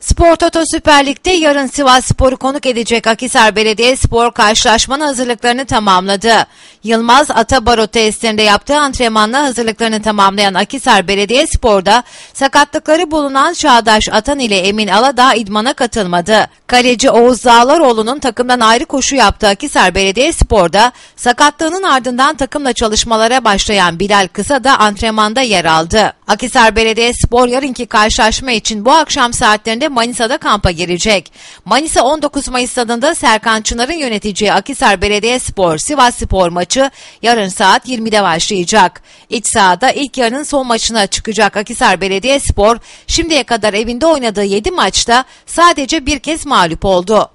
Spor Toto Süper Lig'de yarın Sivasspor'u konuk edecek Akhisar Belediyespor karşılaşmanın hazırlıklarını tamamladı. Yılmaz Atabaro tesislerinde yaptığı antrenmanla hazırlıklarını tamamlayan Akhisar Belediyespor'da sakatlıkları bulunan Çağdaş Atan ile Emin Aladağ idmana katılmadı. Kaleci Oğuz Dağlaroğlu'nun takımdan ayrı koşu yaptığı Akhisar Belediyespor'da sakatlığının ardından takımla çalışmalara başlayan Bilal Kısa da antrenmanda yer aldı. Akhisar Belediyespor yarınki karşılaşma için bu akşam saatlerinde Manisa'da kampa girecek. Manisa 19 Mayıs stadında Serkan Çınar'ın yöneteceği Akhisar Belediyespor Sivasspor maçı yarın saat 20'de başlayacak. İç sahada ilk yarının son maçına çıkacak Akhisar Belediyespor şimdiye kadar evinde oynadığı 7 maçta sadece bir kez mağlup oldu.